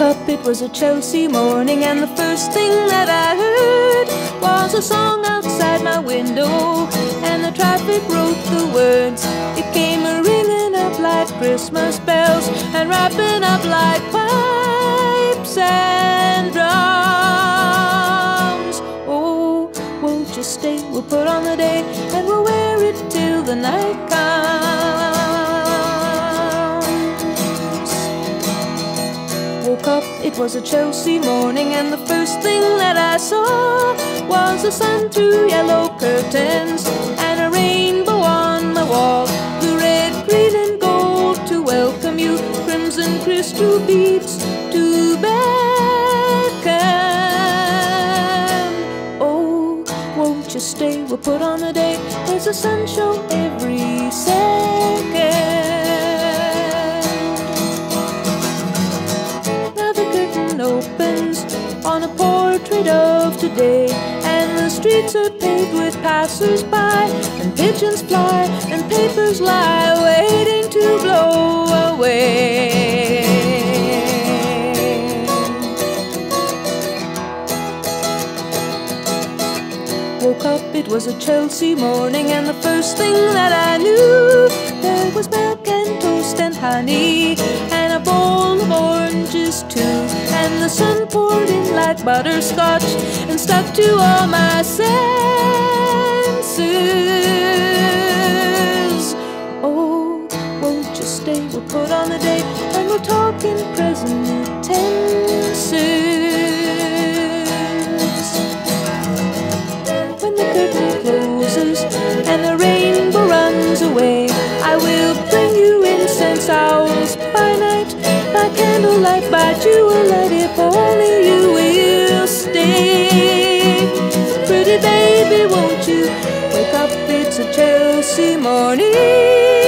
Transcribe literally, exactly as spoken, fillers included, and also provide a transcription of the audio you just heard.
up, it was a Chelsea morning, and the first thing that I heard was a song outside my window, and the traffic wrote the words. It came a-ringing up like Christmas bells, and wrapping up like pipes and drums. Oh, won't you stay? We'll put on the day, and we'll wear it till the night comes. Woke up, it was a Chelsea morning, and the first thing that I saw was the sun through yellow curtains and a rainbow on the wall. The red, green and gold to welcome you, crimson crystal beads to beckon. Oh, won't you stay? We'll put on a day. There's a sun show every second. Opens on a portrait of today, and the streets are paved with passers-by, and pigeons fly, and papers lie waiting to blow away. Woke up, it was a Chelsea morning, and the first thing that I knew, there was milk and toast and honey, and a bowl of oranges too. And the sun poured in like butterscotch and stuck to all my senses. Oh, won't you stay? We'll put on the day, and we'll talk in present tenses. When the curtain closes and the rainbow runs away, I will bring you incense owls by night, by candlelight, by jewellight, if only you will stay. Pretty baby, won't you wake up? It's a Chelsea morning.